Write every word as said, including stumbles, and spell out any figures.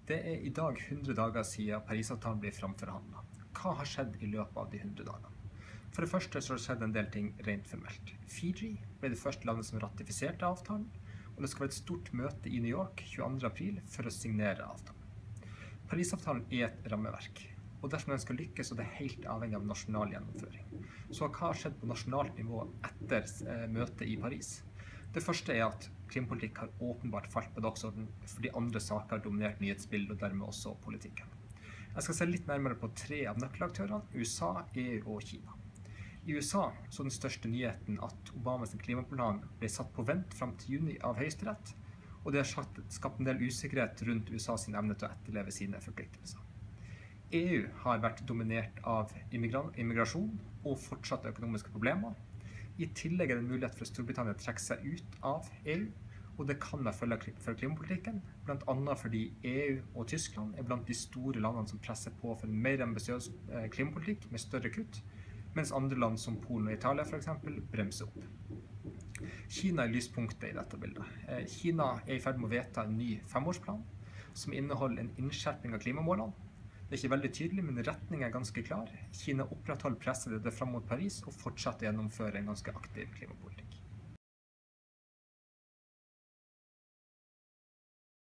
Det er i dag hundre dager siden Parisavtalen ble framforhandlet. Hva har skjedd i løpet av de hundre dagene? For det første så har det skjedd en del ting rent formelt. Fiji ble det første landet som ratifiserte avtalen, og det skal være et stort møte i New York tjueandre april for å signere avtalen. Parisavtalen er et rammeverk, og dersom den skal lykkes, så er det helt avhengig av nasjonal gjennomføring. Så hva har skjedd på nasjonalt nivå etter eh, møtet i Paris? Det første er at klimapolitikk har åpenbart falt på dagsordenen fordi andre saker har dominert nyhetsbildet og dermed også politikken. Jeg skal se litt nærmere på tre av nøkkelaktørene, U S A, E U og Kina. I U S A så den største nyheten at Obamas klimaplan ble satt på vent frem til juni av Høyesterett, og det har skapt en del usikkerhet rundt U S A sin evne til å etterleve sine forpliktelser. E U har vært dominert av immigrasjon og fortsatte økonomiske problemer. I tillegg er det en mulighet for Storbritannia å trekke seg ut av E U, og det kan være følge for klimapolitikken, blant annet fordi E U og Tyskland er blant de store landene som presser på for en mer ambisiøs klimapolitikk med større kutt, mens andre land som Polen og Italia for eksempel bremser opp. Kina er lyspunktet i dette bildet. Kina er i ferd med å vedta en ny femårsplan som inneholder en innskjerping av klimamålene. Det er ikke veldig tydelig, men retningen er ganske klar. Kina opprettholder presset frem mot Paris og fortsetter å gjennomføre en ganske aktiv klimapolitikk.